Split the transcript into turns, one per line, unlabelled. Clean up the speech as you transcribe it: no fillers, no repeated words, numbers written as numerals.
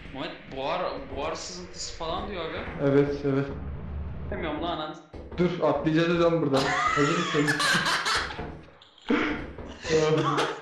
Muhammed buhar sızıntısı falan diyor aga.
Evet evet.
Bilmiyorum lan anan.
Dur atlayacağız hocam buradan. Hazır mısın?